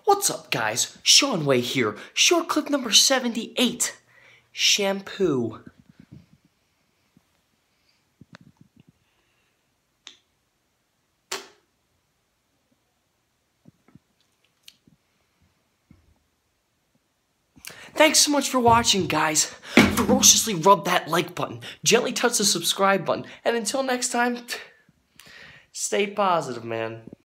What's up, guys? Seanway here. Short clip number 78. Shampoo. Thanks so much for watching, guys. Ferociously rub that like button. Gently touch the subscribe button. And until next time, stay positive, man.